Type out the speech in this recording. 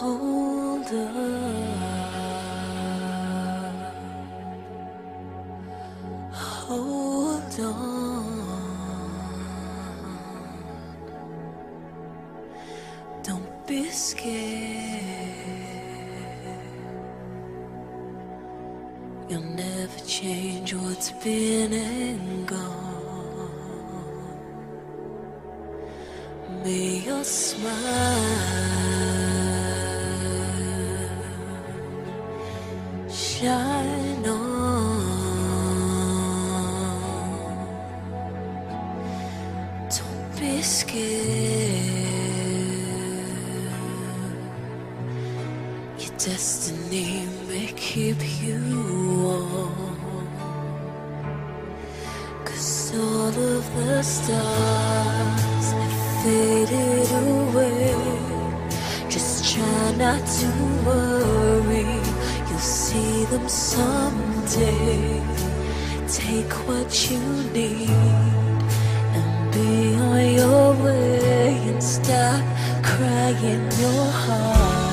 Hold on, hold on. Don't be scared. You'll never change what's been and gone. May your smile shine on. Don't be scared. Your destiny may keep you warm, 'cause all of the stars have faded away. Just try not to worry, you'll see them someday. Take what you need and be on your way, and stop crying your heart